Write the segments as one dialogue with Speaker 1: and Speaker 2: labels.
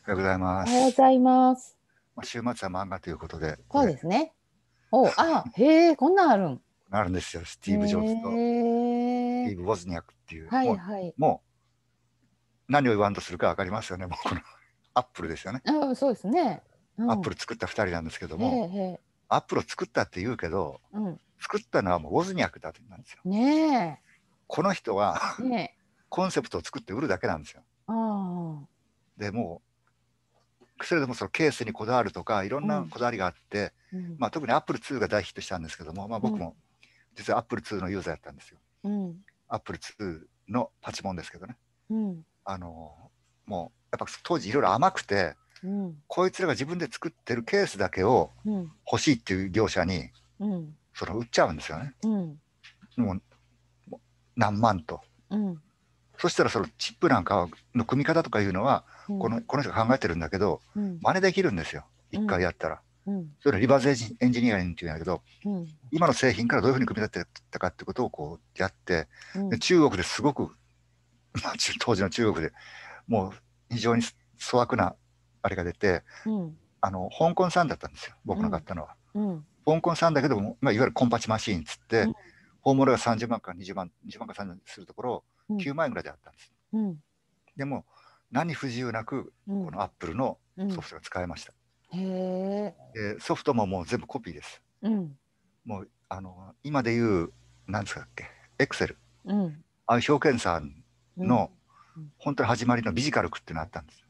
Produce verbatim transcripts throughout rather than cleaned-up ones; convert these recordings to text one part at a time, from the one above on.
Speaker 1: おはようございま
Speaker 2: おはようご
Speaker 1: す。
Speaker 2: ざいます。
Speaker 1: まあ、週末は漫画ということで、こ
Speaker 2: そう
Speaker 1: れ、
Speaker 2: ですね。お、あ、へえ、こんなんあるん。
Speaker 1: あるんですよ。スティーブ・ジョブズと
Speaker 2: へえ、
Speaker 1: スティーブ・ウォズニャックっていう、
Speaker 2: は
Speaker 1: もう、
Speaker 2: いはい。
Speaker 1: もう何を言わんとするか分かりますよね。もうこのアップルですよね。
Speaker 2: あ、そうですね。
Speaker 1: アッ
Speaker 2: うん。
Speaker 1: プル作ったふたりなんですけど
Speaker 2: へえ
Speaker 1: も、
Speaker 2: へえ、
Speaker 1: アップルを作ったって言うけど、
Speaker 2: うん。
Speaker 1: 作ったのはもうウォズニャックだってなんですよ。
Speaker 2: ね
Speaker 1: この人は
Speaker 2: え、ねえ。
Speaker 1: コンセプトを作って売るだけなんですよ。
Speaker 2: ああ、
Speaker 1: でもう、それでもそのケースにこだわるとか、いろん
Speaker 2: うん、
Speaker 1: なこだわりがあって、
Speaker 2: うん、
Speaker 1: まあ、特にアップルツーが大ヒットしたんですけども、まあ、
Speaker 2: うん、
Speaker 1: 僕も実はアップルツーのユーザーやったんですよ。
Speaker 2: うん、
Speaker 1: アップルツーのパチモンですけどね。
Speaker 2: うん、
Speaker 1: あのもうやっぱ当時いろいろ甘くて、
Speaker 2: うん、
Speaker 1: こいつらが自分で作ってるケースだけを
Speaker 2: うん、
Speaker 1: 欲しいっていう業者に
Speaker 2: うん、
Speaker 1: その売っちゃうんですよね。
Speaker 2: うん、
Speaker 1: もう何万と。
Speaker 2: うん、
Speaker 1: そしたらそのチップなんかの組み方とかいうのは
Speaker 2: うん、
Speaker 1: このこの人が考えてるんだけど、
Speaker 2: うん、
Speaker 1: 真似できるんですよ。一回
Speaker 2: うん、
Speaker 1: やったら。
Speaker 2: うん、
Speaker 1: それリバースエンジニアリングっていうんだけど、
Speaker 2: うん、
Speaker 1: 今の製品からどういうふうに組み立てたかってことをこうやって、で
Speaker 2: うん、
Speaker 1: 中国ですごく、まあ、当時の中国でもう非常に粗悪なあれが出て、
Speaker 2: うん、
Speaker 1: あの香港産だったんですよ、僕の買っ
Speaker 2: うん、
Speaker 1: たのは。
Speaker 2: うん、
Speaker 1: 香港産だけども、まあ、いわゆるコンパチマシーンっつって、本物がさんじゅうまんかにじゅうまん、にじゅうまんかさんじゅうまんするところを
Speaker 2: うん、
Speaker 1: きゅうまん円ぐらいであったんです。
Speaker 2: うん、
Speaker 1: でも、何不自由なく、
Speaker 2: うん、
Speaker 1: このアップルの
Speaker 2: うん、
Speaker 1: ソフトが使えました。
Speaker 2: へえ、
Speaker 1: でソフトももう全部コピーです。
Speaker 2: うん、
Speaker 1: もうあの今で言う、なんですかっけ、エクセル、
Speaker 2: うん、
Speaker 1: ああいう表現さん
Speaker 2: うん、
Speaker 1: の本当に始まりのビジカルクっていうのがあったんです。
Speaker 2: うん、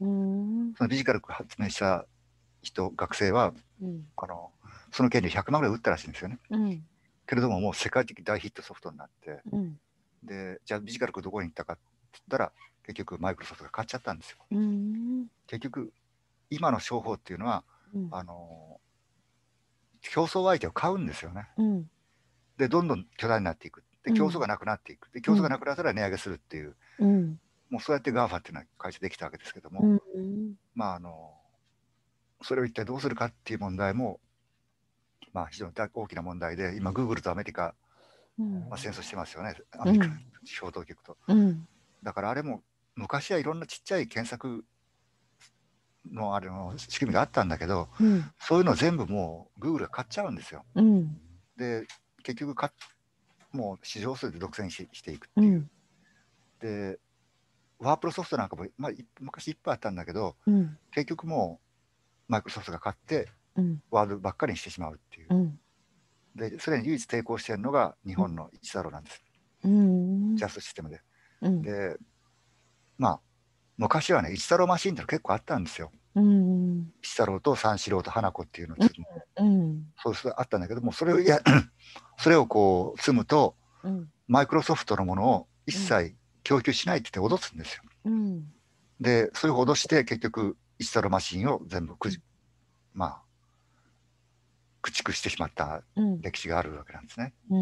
Speaker 1: そのビジカルク発明した人、学生は、
Speaker 2: うん、
Speaker 1: あのその権利ひゃくまんぐらい売ったらしいんですよね。
Speaker 2: うん、
Speaker 1: けれども、もう世界的大ヒットソフトになって、
Speaker 2: うん、
Speaker 1: で、じゃあビジカルクどこに行ったかって言ったら、結局マイクロソフトが買っちゃったんですよ。
Speaker 2: うん、
Speaker 1: 結局、今の商法っていうのは、
Speaker 2: うん、
Speaker 1: あの競争相手を買うんですよね。
Speaker 2: うん、
Speaker 1: で、どんどん巨大になっていく。で、競争がなくなっていく。で、競争がなくなったら値上げするっていう、
Speaker 2: うん、
Speaker 1: もうそうやってガーファっていうのは会社できたわけですけども、
Speaker 2: うん、
Speaker 1: まあ、あの、それを一体どうするかっていう問題も、まあ、非常に大きな問題で、今、グーグルとアメリカ、まあ、戦争してますよね、アメリカの消灯局と。だからあれも、昔はいろんなちっちゃい検索のあれの仕組みがあったんだけど、
Speaker 2: うん、
Speaker 1: そういうの全部もう、グーグルが買っちゃうんですよ。
Speaker 2: うん、
Speaker 1: で、結局か、もう市場数で独占ししていくっていう。で、ワープロソフトなんかも、まあ、昔いっぱいあったんだけど、
Speaker 2: うん、
Speaker 1: 結局もう、マイクロソフトが買って、ワードばっかりにしてしまうっていう。
Speaker 2: うん、
Speaker 1: で、それに唯一抵抗しているのが日本の一太郎なんです。
Speaker 2: うん、
Speaker 1: ジャストシステムで。
Speaker 2: うん、
Speaker 1: で、まあ、昔はね、一太郎マシンっての結構あったんですよ。
Speaker 2: うん、
Speaker 1: 一太郎と三四郎と花子っていうのを積む。
Speaker 2: うん、
Speaker 1: そういうあったんだけども、それを、いや、それをこう積むと、
Speaker 2: うん、
Speaker 1: マイクロソフトのものを一切供給しないって言って脅すんですよ。
Speaker 2: うん、
Speaker 1: で、そういう脅して、結局、一太郎マシンを全部くじ、まあ、駆逐してしまった歴史があるわけなんですね。
Speaker 2: うん、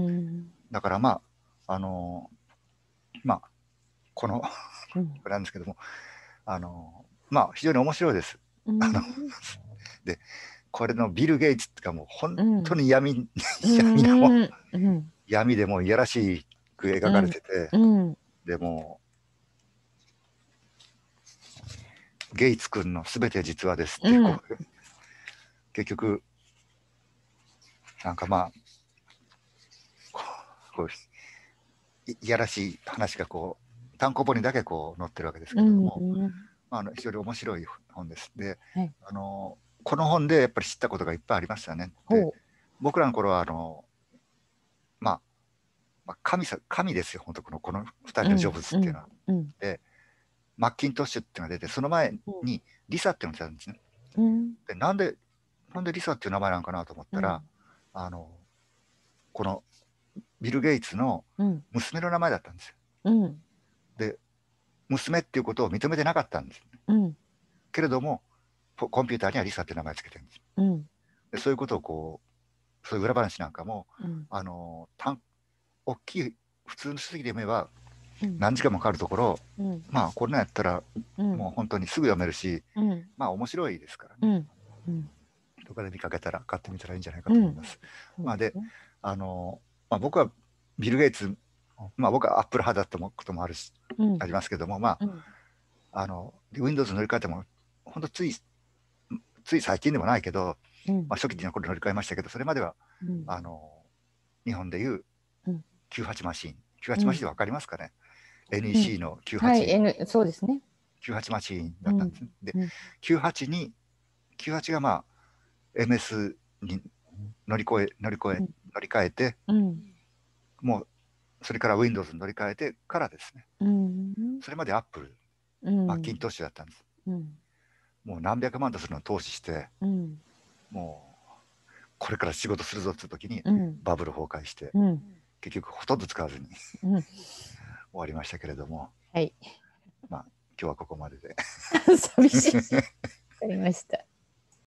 Speaker 1: だからまあ、あのー、まあ、このこれなんですけども、あのー、まあ、非常に面白いです。あので、これのビル・ゲイツっていうかもう本当に闇、闇なもん、闇でもいやらしく描かれてて、でも、ゲイツ君のすべて実話ですってこう、結局、なんかまあ、こういやらしい話がこう単行本にだけこう載ってるわけですけれども、まあ、あの非常に面白い本です。で、あのこの本でやっぱり知ったことがいっぱいありましたね。で、僕らの頃はあの、まあ、まあ、神さ神ですよ、本当このこのふたりのジョブズっていうのは。で、マッキントッシュっていうのが出て、その前にリサっていうのが出たんですね。で、なんで、なんでリサっていう名前なんかなと思ったら、あのこのビル・ゲイツの娘の名前だったんですよ。うん、で、娘っていうことを認めてなかったんです、ね。うん、けれども、コンピューターにはリサって名前つけてるんです。うん、でそういうことをこう、そういう裏話なんかも、うん、あの大きい普通の書籍で読めば何時間もかかるところ、うん、まあこれなんやったらもう本当にすぐ読めるし、うん、まあ面白いですからね。うんうん、どこで見かけたら買ってみたらいいんじゃないかと思います。うん、まあで、あの、まあ、僕はビル・ゲイツ、まあ僕はアップル派だったこともあるし、うん、ありますけども、まあ、うん、あの Windows 乗り換えても本当ついつい最近でもないけど、
Speaker 2: うん
Speaker 1: まあ、初期の頃乗り換えましたけど、それまでは
Speaker 2: うん
Speaker 1: あの日本でいう
Speaker 2: うん
Speaker 1: きゅうじゅうはちマシン、きゅうじゅうはちマシンで分かりますかね、
Speaker 2: うん
Speaker 1: エヌイーシー のきゅうじゅうはち、
Speaker 2: はい、N、そうですね。
Speaker 1: きゅうじゅうはちマシン
Speaker 2: うん
Speaker 1: だったんですね。で、
Speaker 2: うん
Speaker 1: きゅうじゅうはちに、きゅうじゅうはちがまあ エムエス に乗り越え、乗り越え、乗り換えて、
Speaker 2: うん
Speaker 1: もうそれから Windows に乗り換えてからですね、
Speaker 2: うん
Speaker 1: それまで Apple、
Speaker 2: うん
Speaker 1: マッキントッシュだったんです。
Speaker 2: うん
Speaker 1: もう何百万とするのを投資して、
Speaker 2: うん
Speaker 1: もうこれから仕事するぞっていう時に
Speaker 2: うん
Speaker 1: バブル崩壊して、
Speaker 2: うん
Speaker 1: 結局ほとんど使わずに
Speaker 2: うん
Speaker 1: 終わりましたけれども、
Speaker 2: はい。
Speaker 1: まあ今日はここまでで
Speaker 2: 寂しい。わかりました。